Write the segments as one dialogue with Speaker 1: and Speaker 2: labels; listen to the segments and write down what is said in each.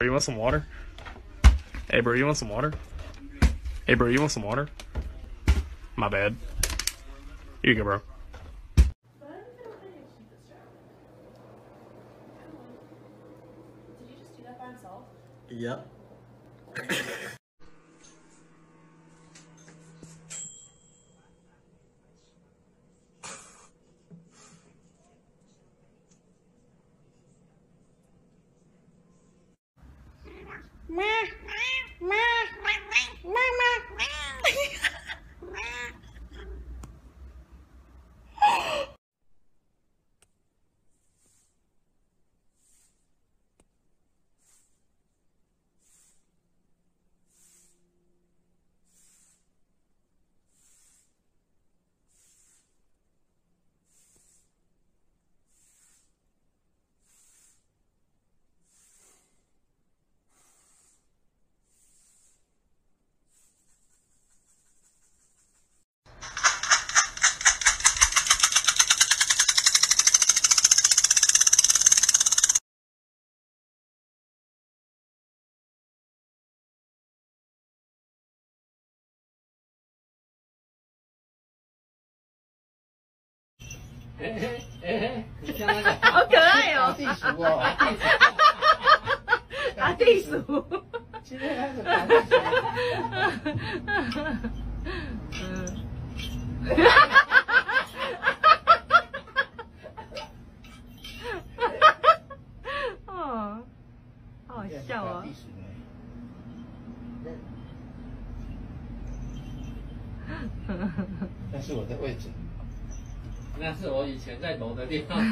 Speaker 1: You want some water? Hey bro, you want some water? Hey bro, you want some water? My bad. Here you go, bro.
Speaker 2: Did you just do that by himself?
Speaker 3: Yep.
Speaker 2: 好可爱哦！
Speaker 3: 地鼠哦，
Speaker 2: 打地鼠。
Speaker 3: 今天开始打地鼠。
Speaker 2: 哦，好好笑哦！
Speaker 3: 那是我的位置。
Speaker 4: 那是我以前在楼的地方。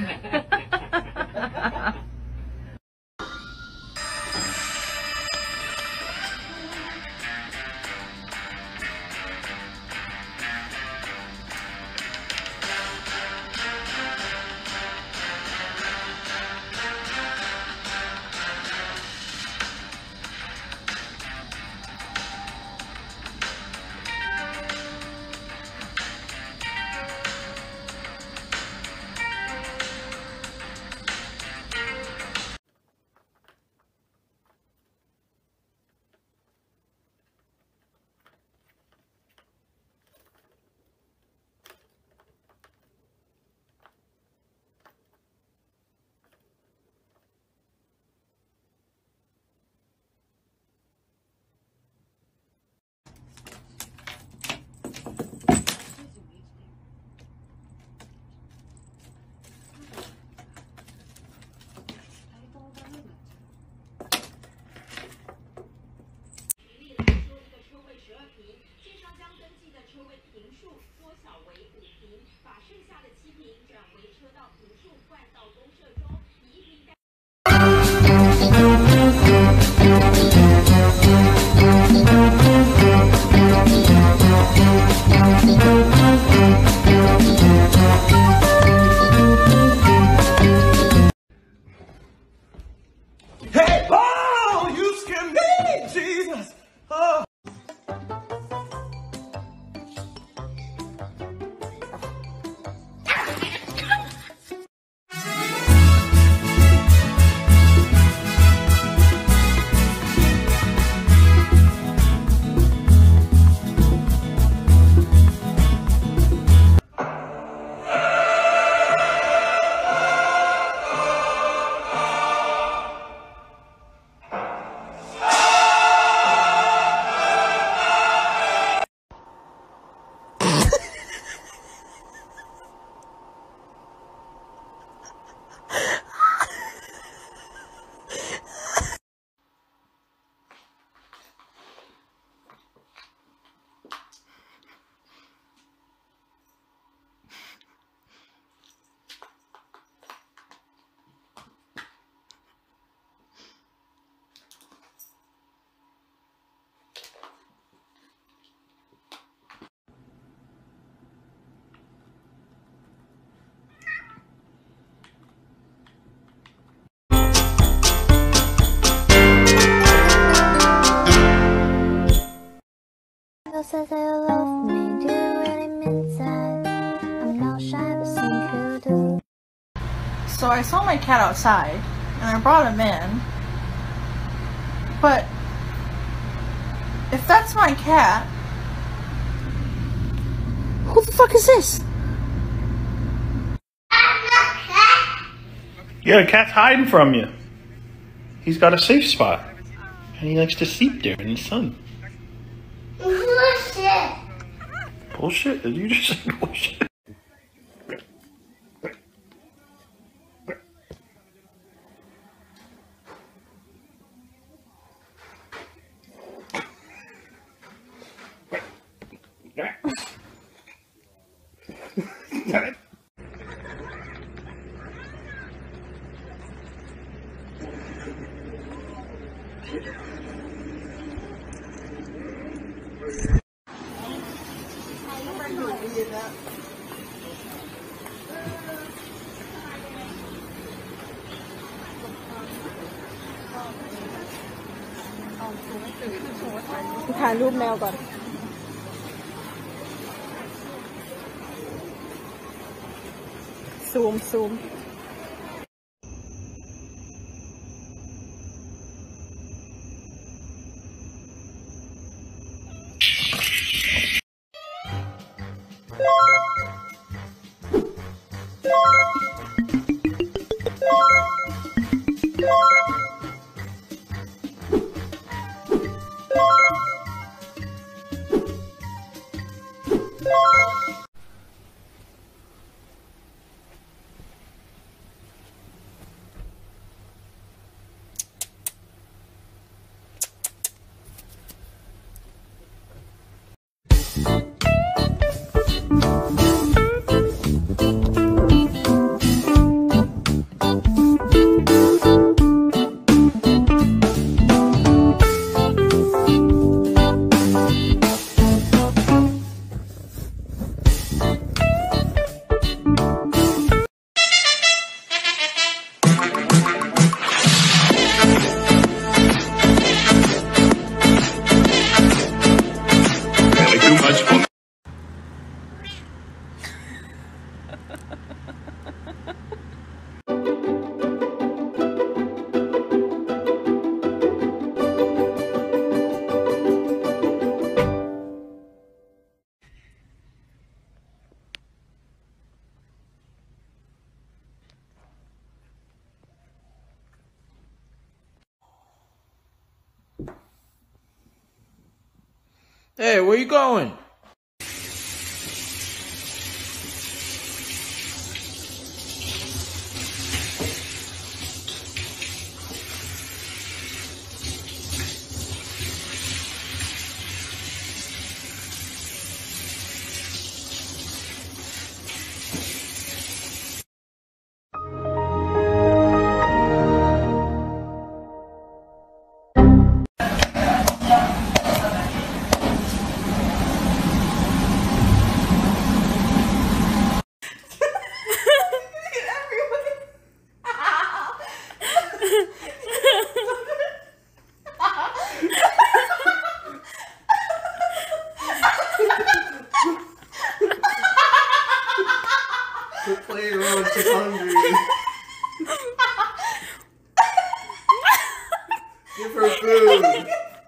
Speaker 5: Says they love me, do you really mean that? I'm not shy, but think you do.
Speaker 6: So I saw my cat outside, and I brought him in, But if that's my cat, who the fuck is this?
Speaker 3: Yeah, the cat's hiding from you. He's got a safe spot. And he likes to sleep there in the sun.
Speaker 5: Bullshit.
Speaker 3: Bullshit? Did you just say bullshit?
Speaker 6: ถ่ายรูปแมวก่อนซูม
Speaker 3: Hey, where you going?
Speaker 4: Quit playing around, she's hungry. Give her food.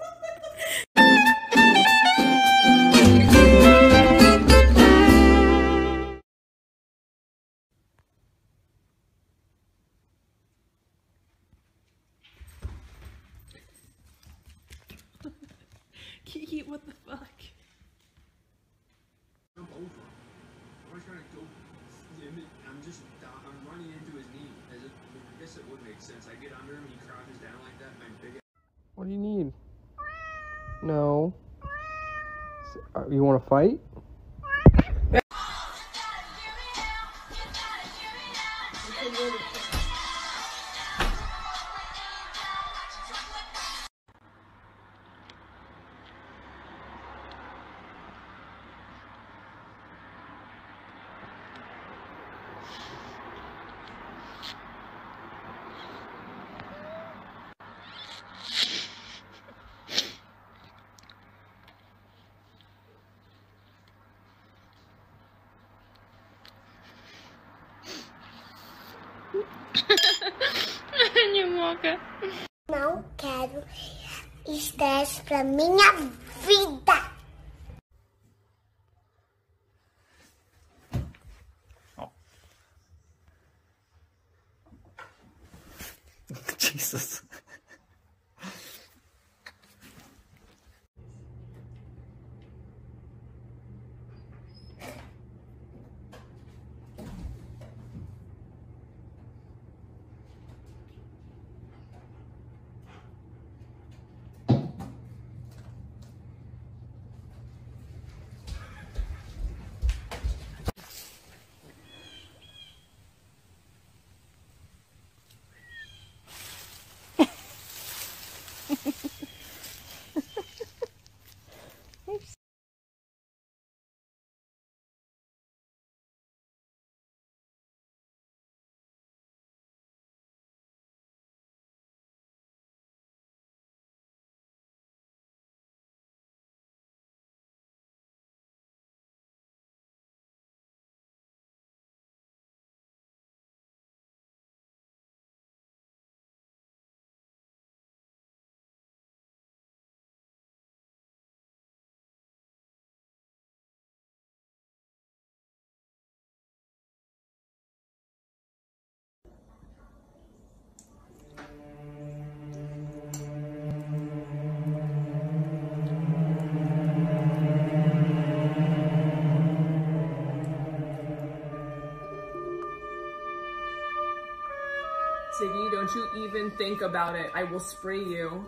Speaker 6: Kiki, what the fuck?
Speaker 7: Jump over. I was trying to go. I'm running into his knee. I guess it would make sense. I get under him, he crouches down like that, and I'm big.
Speaker 1: What do you need? No. You want to fight?
Speaker 5: Não quero estresse pra minha vida.
Speaker 3: Jesus.
Speaker 8: Ziggy, don't you even think about it. I will spray you.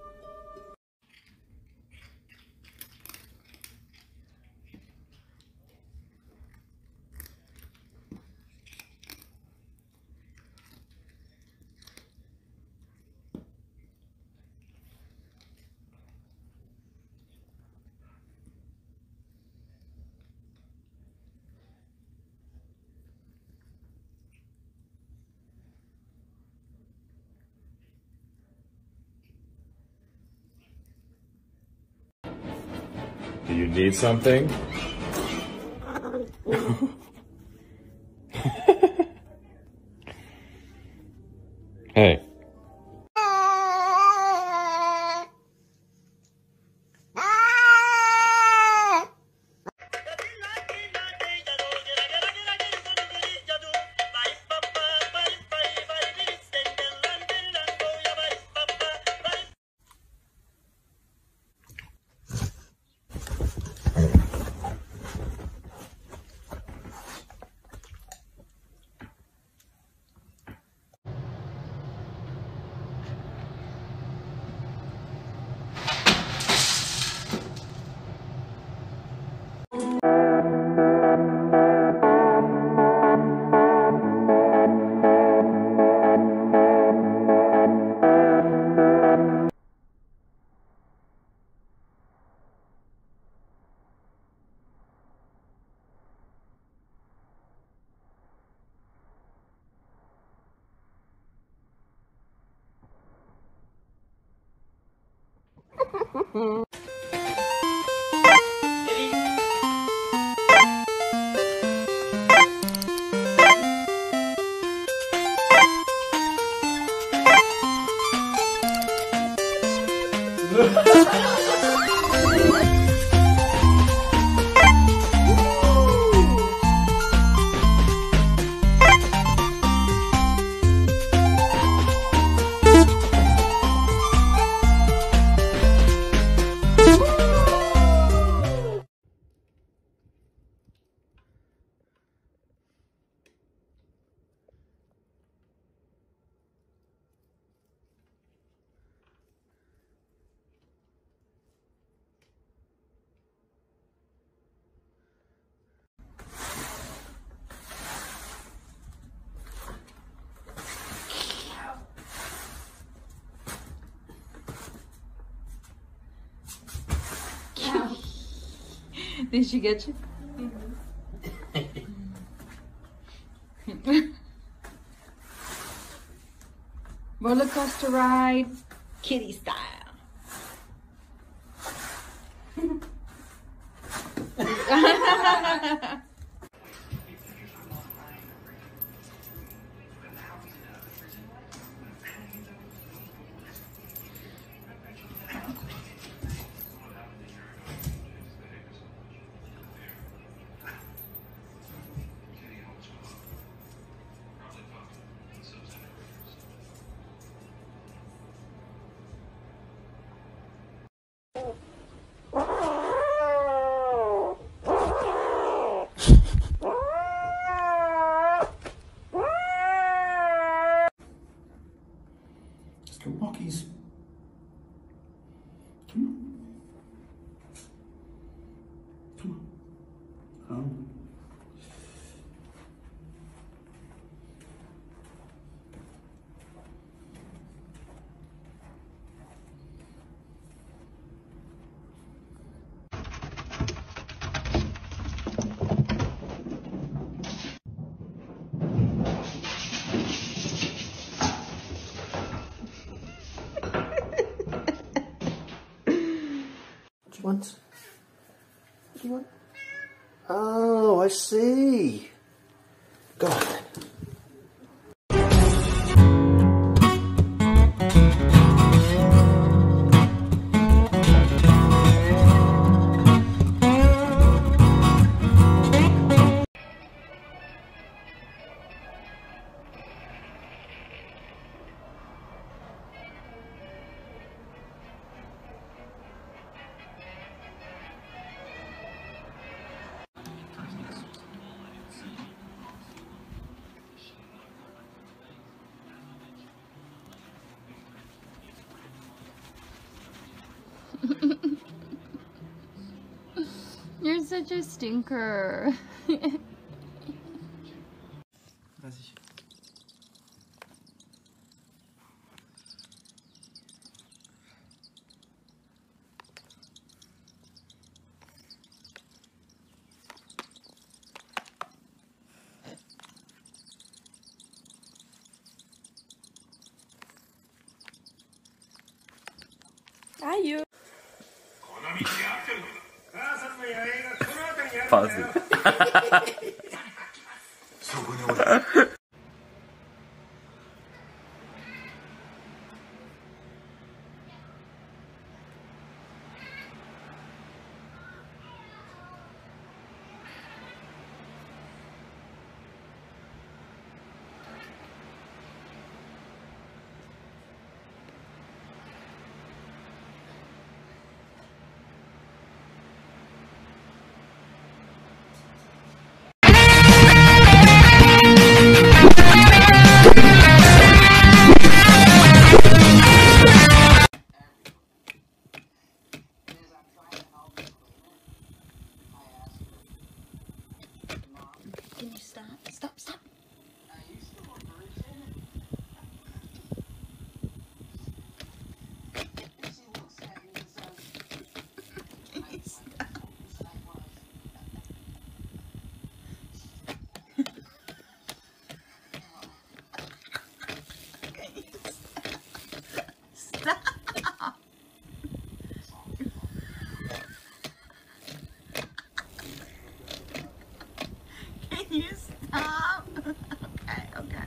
Speaker 9: Do you need something? Hey.
Speaker 6: Did she get you? Roller coaster ride, kitty style.
Speaker 4: What do you want? What do you want? Oh, I see. Go on then.
Speaker 5: You're such a stinker.
Speaker 4: Vas-y.
Speaker 2: Aïe.
Speaker 1: Fuzzy.
Speaker 5: Can you stop? Stop, stop. Can you stop? Okay, okay.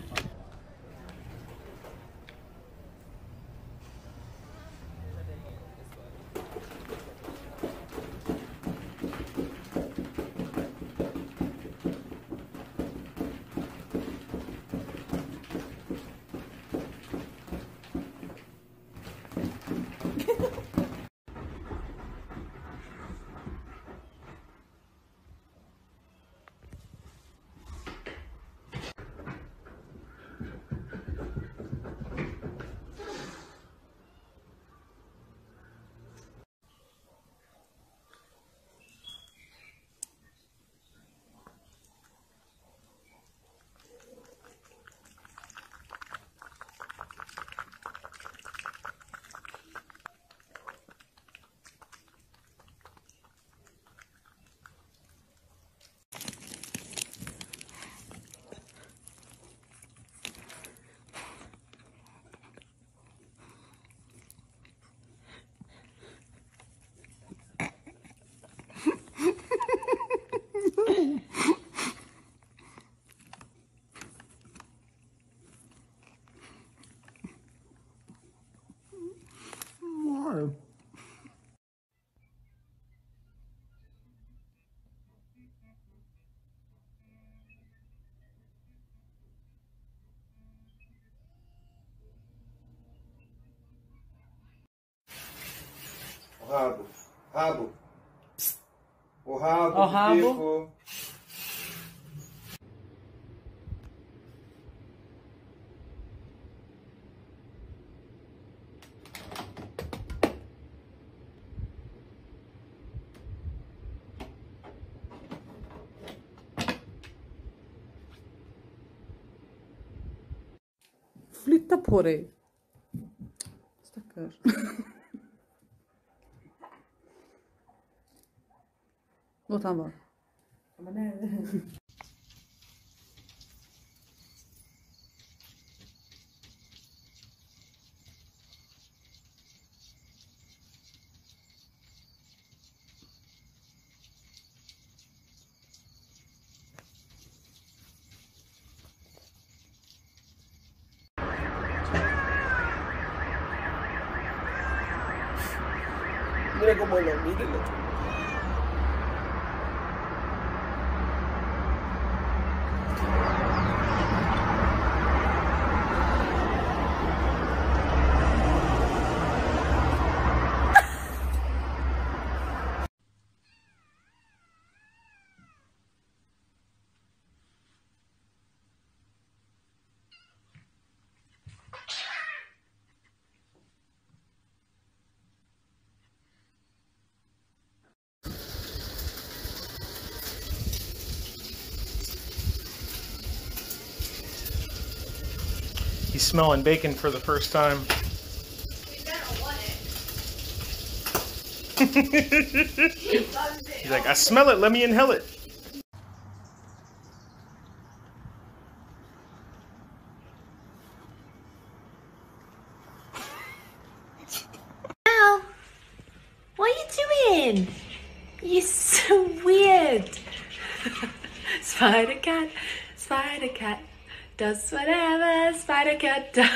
Speaker 4: O rabo. Rabo. O rabo.
Speaker 6: O rabo.
Speaker 4: Bico.
Speaker 10: Titta på dig. Stackars. Låt han vara.
Speaker 4: Mira cómo lo mírenlo.
Speaker 3: He's smelling bacon for the first time. He's like, I smell it, let me inhale it.
Speaker 2: Ow! What are you doing? You're so weird. Spider cat does whatever spider cat does.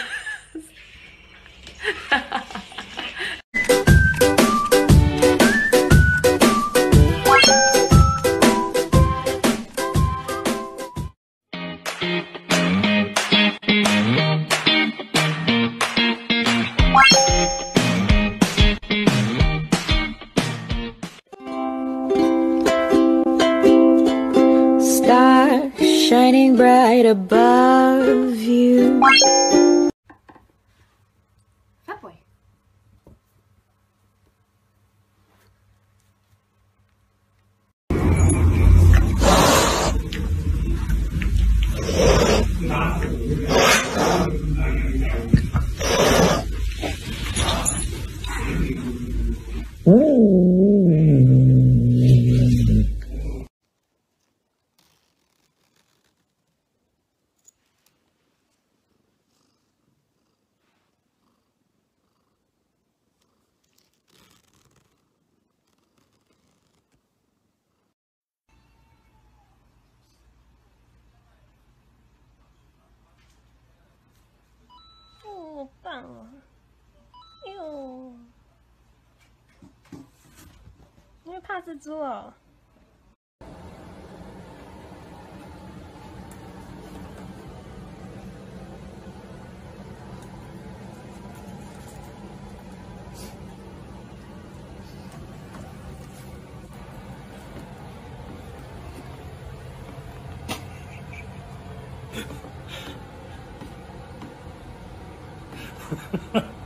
Speaker 5: Star shining bright above you.
Speaker 8: Fat boy.
Speaker 2: Oh, 棒哦！哟，因为怕蜘蛛哦。
Speaker 3: Ha